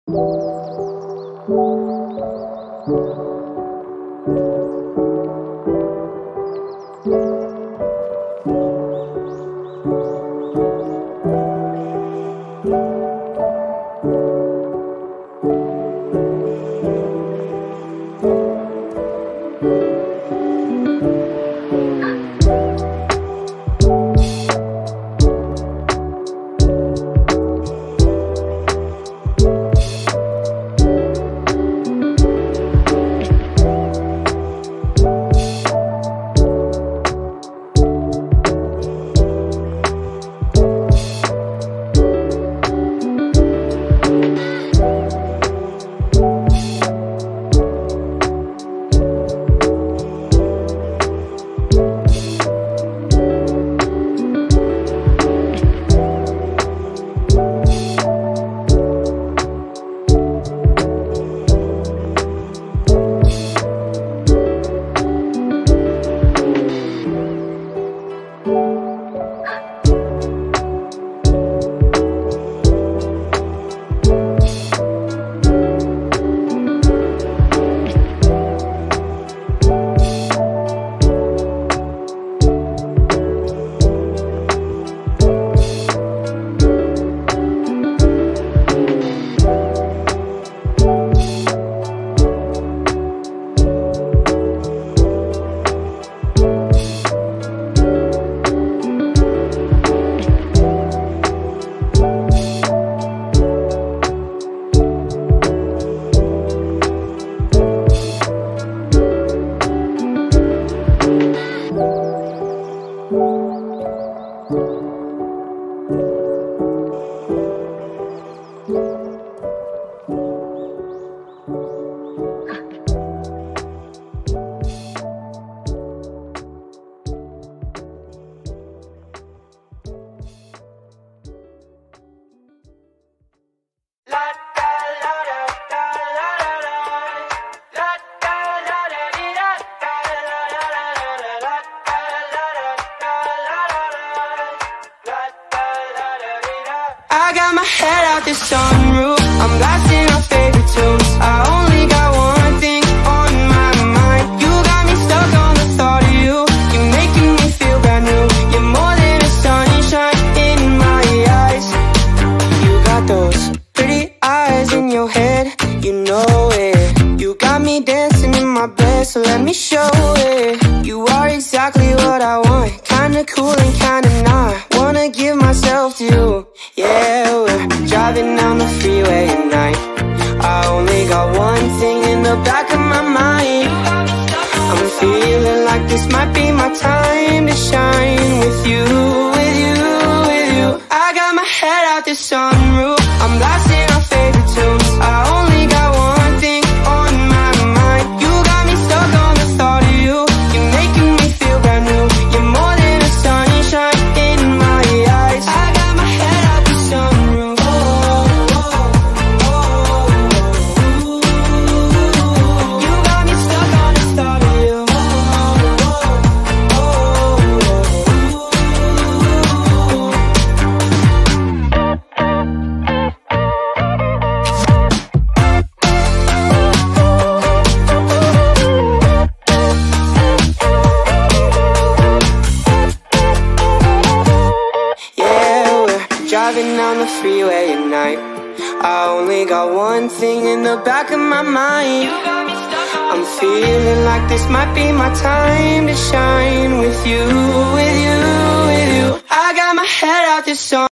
I got my head out the sunroof, I'm blasting our favorite tunes. I only got one thing on my mind. You got me stuck on the thought of you. You're making me feel brand new. You're more than a sunshine in my eyes. You got those pretty eyes in your head, you know it. You got me dancing in my bed, so let me show it. You are exactly what I want, kinda cool and kinda not. Wanna give myself to you. Yeah, we're driving down the freeway at night. I only got one thing in the back of my mind. I'm feeling like this might be my time to shine with you, with you, with you. I got my head out the sunroof, I'm blasting our favorite tunes. I only got one thing on my mind. You got me stuck on the thought of you. You're making me feel brand new. You're more than a sunshine in my eyes. I got my head out the sunroof. You got me stuck on the thought of you. Driving down the freeway at night. I only got one thing in the back of my mind. I'm feeling like this might be my time to shine with you, with you, with you. I got my head out the sun.